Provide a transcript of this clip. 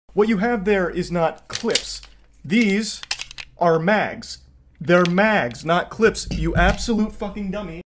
What you have there is not clips. These are mags. They're mags, not clips, you absolute fucking dummy.